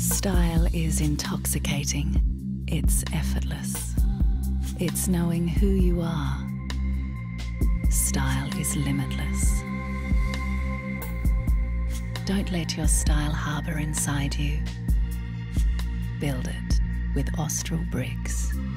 Style is intoxicating. It's effortless. It's knowing who you are. Style is limitless. Don't let your style harbour inside you. Build it with AustralBricks.